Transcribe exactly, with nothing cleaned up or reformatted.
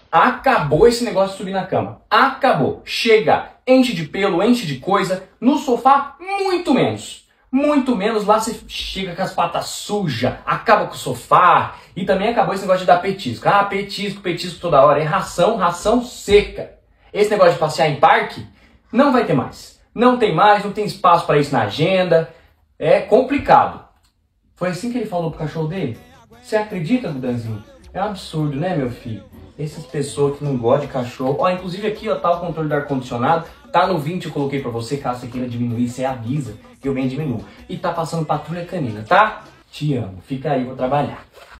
Acabou esse negócio de subir na cama. Acabou. Chega. Enche de pelo, enche de coisa. No sofá, muito menos. Muito menos. Lá você chega com as patas sujas, acaba com o sofá. E também acabou esse negócio de dar petisco. Ah, petisco, petisco toda hora. É ração, ração seca. Esse negócio de passear em parque, não vai ter mais. Não tem mais, não tem espaço para isso na agenda. É complicado. Foi assim que ele falou pro cachorro dele? Você acredita, Dudanzinho? É um absurdo, né, meu filho? Essas pessoas que não gostam de cachorro. Ó, inclusive aqui, ó, tá o controle do ar-condicionado. Tá no vídeo, eu coloquei pra você, caso você queira diminuir, você avisa que eu venho diminuir. E tá passando patrulha canina, tá? Te amo. Fica aí, vou trabalhar.